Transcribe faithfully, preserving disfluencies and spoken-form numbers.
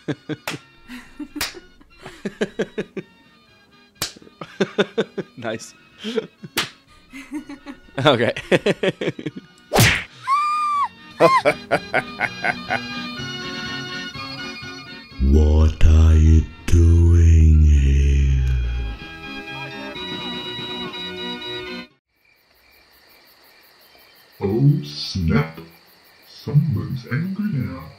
Nice. Okay. What are you doing here? Oh snap! Someone's angry now.